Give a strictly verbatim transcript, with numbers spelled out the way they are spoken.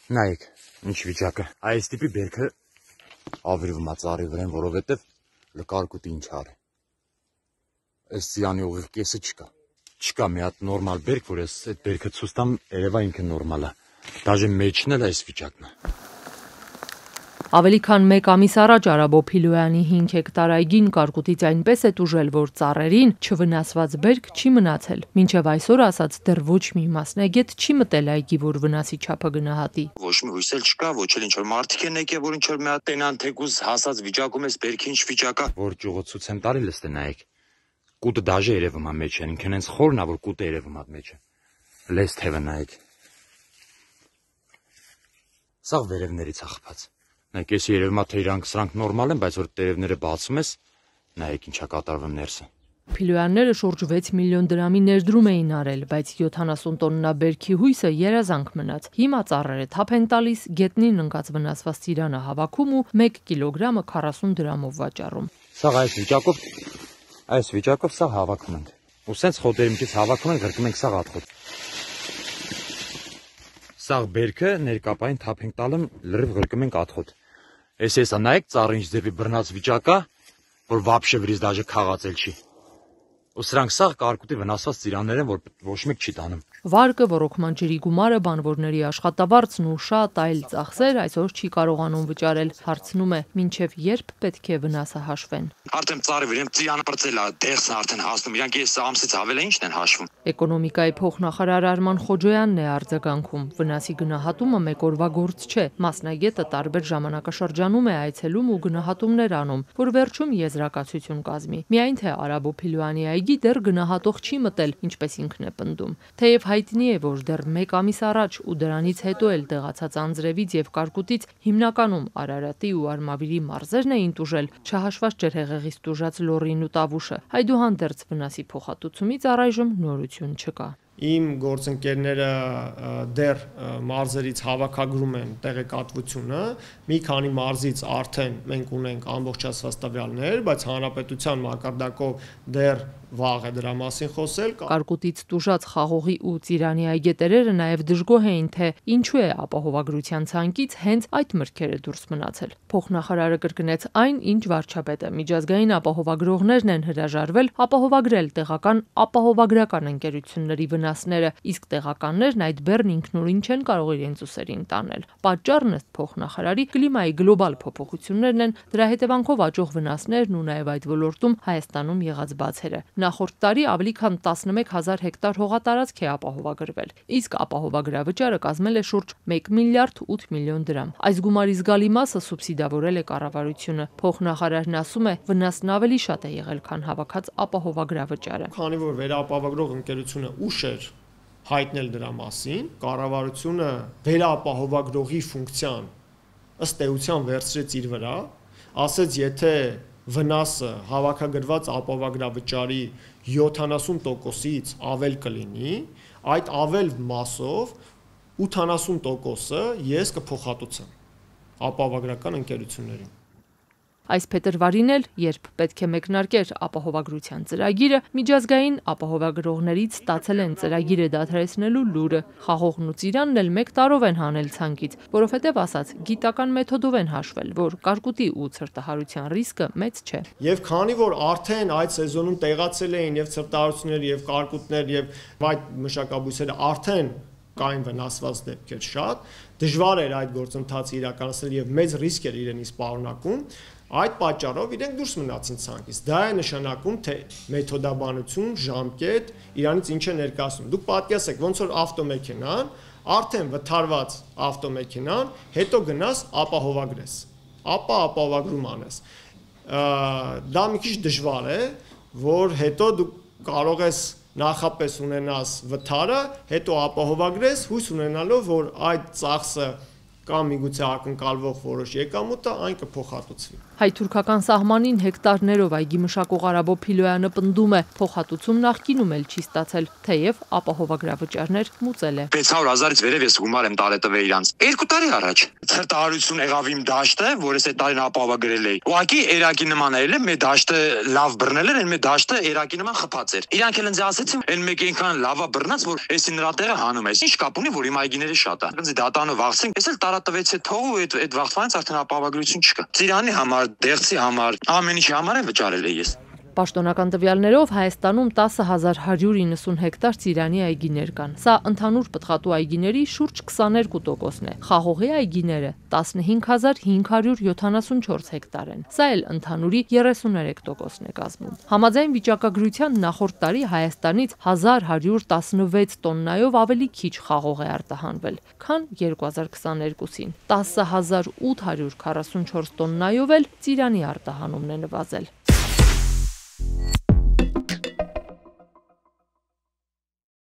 Նայեք, ինչ վիճակը։ Այս տիպի բերքը ավիրվում է ծառի վրան, որովհետև լկարկուտի ինչ արի։ Այս ծիրանի ուղիղ կեսը չկա։ Չկա մի հատ նորմալ բերք, որ ես այդ բերքը ցույց տամ, երևա ինքը նորմալ է։ Դաժե մեջն էլ այս վիճակն է։ Ավելի քան մեկ ամիս առաջ Արաբո Փիլոյանի հինգ հեկտար այգին կարկուտից այնպես է տուժել, որ ծառերին չվնասված բերք չի մնացել։ Մինչև այսօր ասած դեռ ոչ մի մասնագետ չի մտել այգի, որ վնասի չափը գնահատի։ Ոչ մի հույս էլ չկա, ոչ էլ ինչ որ մարդիկ են եկել, որ ինչ որ մի հատ տենան թեկուզ հասած վիճակում էս բերքի ինչ վիճակա։ Որ ճյուղացուց եմ տարի լստե նայեք։ Կուտը դաժե երևում է մեջ են, ինքն հենց խորն է, որ կուտը երևում է մեջը։ Լես թևը նայեք։ Սա վերևներից աղբած։ Նայեք, ես երևում է թե իրանք սրանք նորմալ են, բայց որ տերևները բացում ես, նայեք ինչա կատարվում ներսը։ Փիլոյանները շուրջ վեց միլիոն դրամի ներդրում էին արել, բայց յոթանասուն տոննա բերքի հույսը երազանք մնաց։ Հիմա ծառերը թափ են տալիս, գետնին ընկած վնասված ծիրանը հավաքում ու մեկ կիլոգրամը քառասուն դրամով վաճառում։ Սա այս վիճակով, այս վիճակով սա հավաքում ենք։ Ու սենց խոտերի միջից հավաքում ենք, գրկում ենք սա ատխոտ։ Սա բերքը ներկապային թափ ենք տալում, լրիվ գրկում ենք ատխոտ։ Այս էսա նայեք ծառը ինչ ձևի բռնած վիճակա, որ վաբշե վրից դաժե քաղածել չի։ Ու սրանք սաղ կարկուտի վնասված ծիրաններ են, որ ոչ մեկ չի տանում։ Վարկը, ոռոգման ջրի գումարը, բանվորների աշխատավարձն ու շատ այլ ծախսեր այսօր չի կարողանում վճարել։ Հարցնում է, մինչև երբ պետք է վնասը հաշվեն։ Արդեն ծառի վրան ծիրանը պրծել է, դեղսն արդեն հասնում, իրանք այս ամսից ավել է ինչն են հաշվում։ Էկոնոմիկայի փոխնախարար Արման Խոջոյանն է արձագանքում։ Վնասի գնահատումը մեկ օրվա գործ չէ։ Մասնագետը տարբեր ժամանակաշրջանում է այցելում ու գնահատումներ անում, որ վերջում եզրակացություն կազմի։ Միայն թե Արաբո Փիլոյանի այգի դեռ գնահատող չի մտել, ինչպես ինքն է պնդում։ Թեև հայտնի է, որ դեռ մեկ ամիս առաջ ու դրանից հետո էլ տեղացած անձրևից եւ կարկուտից հիմնականում Արարատի ու Արմավիրի մարզերն էին տուժել, չհաշված ջրհեղեղից տուժած լոռին ու տավուշը։ Այդուհանդերձ վնասի փոխհատուցումից առայժմ նորություն չկա։ Իմ գործընկերները դեռ մարզերից հավաքագրում են տեղեկատվությունը, մի քանի մարզից արդեն մենք ունենք ամբողջացված տվյալներ, բայց հանրապետության մակարդակով դեռ վաղ է դրա մասին խոսել։ Կարկուտից տուժած խաղողի ու ծիրանի այգետերերը նաև դժգոհ էին, թե ինչու է ապահովագրության ցանկից հենց այդ մրգերը դուրս մնացել։ Փոխնախարարը կրկնեց այն, ինչ վարչապետը։ Միջազգային ապահովագրողներն են հրաժարվել ապահովագրել տեղական ապահովագրական ընկերությունների վնասները, իսկ տեղականներն այդ բեռն ինքնուրույն չեն կարող իրենց ուսերին տանել։ Պատճառն ըստ փոխնախարարի կլիմայի գլոբալ փոփոխություններն են, դրա հետևանքով աճող վնասներն ու նաև այդ ոլորտում Հայաստանում եղած բացերը։ Նախորդ տարի ավելի քան տասնմեկ հազար հեկտար հողատարածք է ապահովագրվել, իսկ ապահովագրավճարը կազմել է շուրջ մեկ միլիարդ ութ միլիոն դրամ։ Այս գումարի զգալի մասը սուբսիդավորել է կառավարությունը։ Փոխնախարարն ասում է, վնասն ավելի շատ է եղել, քան հավաքած ապահովագրավճարը։ Քանի որ վերապահովագրող ընկերությունը ուշ էր հայտնել դրա մասին, կառավարությունը վերապահովագրողի ֆունկցիան ըստ էության վերցրեց իր վրա, ասեց, եթե վնասը հավաքագրված ապահովագրավճարի յոթանասուն տոկոսից ավել կլինի, այդ ավել մասով ութանասուն տոկոսը ես կփոխհատուցեմ ապահովագրական ընկերություններին։ Այս փետրվարին էլ, երբ պետք է մեկնարկեր ապահովագրության ծրագիրը, միջազգային ապահովագրողներից ստացել են ծրագիրը դադարեցնելու լուրը։ Խաղողն ու ծիրանն էլ մեկ տարով են հանել ցանկից, որովհետև ասած գիտական մեթոդով են հաշվել, որ կարկուտի ու ցրտահարության ռիսկը մեծ չէ։ Եվ քանի որ արդեն այդ սեզոնում տեղացել էին եւ ցրտահարություններ եւ կարկուտներ եւ այդ մշակաբույսերը արդեն կային վնասված դեպքեր շատ, դժվար էր այդ գործընթացը իրականացնել եւ մեծ ռիսկ էր իրենից պարունակում։ Այդ պատճառով իրենք դուրս մնացին ցանկից։ Դա է նշանակում, թե մեթոդաբանություն, ժամկետ իրանից ինչ է ներկայացնում։ Դուք պատկերացեք, ոնց որ ավտոմեքենան, արդեն վթարված ավտոմեքենան, հետո գնաս ապահովագրես, ապա ապահովագրում անես։ Դա մի քիչ դժվար է, որ հետո դու կարող ես նախապես ունենաս վթարը, հետո ապահովագրես, հույս ունենալով, որ այդ ծախսը կամ միգուցե ակնկալվող որոշ եկամուտը այն կփոխհատուցվի։ Հայ-թուրքական սահմանին հեկտարներով այգի մշակող Արաբո Փիլոյանը պնդում է, փոխհատուցում նախկինում էլ չի ստացել, թեև ապահովագրավճարներ մուծել է։ վեց հարյուր հազարից վերև ես գումար եմ տարել տվել իրանց։ Երկու տարի առաջ ցրտահարություն եղավ իմ դաշտը, որ ես այդ տարին ապահովագրել էի։ Ուղղակի երակի նման էր, մեր դաշտը լավ բռնել էր, մեր դաշտը երակի նման խփած էր։ Իրանք էլ ինձ ասեցին, այն մեկը ինքան լավա բռնած, որ էսի նրա տեղը հանում է։ Ինչ կապ ունի, որ իմ այգիները շատ է։ Ինձ դատանը վախսեն, ես էլ տարա տվեցի թողու, այդ այդ վախտվանից արդեն ապահովագրություն չկա։ Ծիրանի համար, դեղցի համար, ամեն ինչի համար եմ վճարել է ես։ Պաշտոնական տվյալներով Հայաստանում տասը հազար հարյուր իննսուն հեկտար ծիրանի այգիներ կան։ Սա ընդհանուր պտղատու այգիների շուրջ քսաներկու տոկոսն է։ Խաղողի այգիները տասնհինգ հազար հինգ հարյուր յոթանասունչորս հեկտար են։ Սա էլ ընդհանուրի երեսուներեք տոկոսն է կազմում։ Համաձայն վիճակագրության նախորդ տարի Հայաստանից հազար հարյուր տասնվեց տոննայով ավելի քիչ խաղող է արտահանվել, քան երկու հազար քսաներկուսին։ տասը հազար ութ հարյուր քառասունչորս տոննայով էլ ծիրանի արտահանումն է նվազել։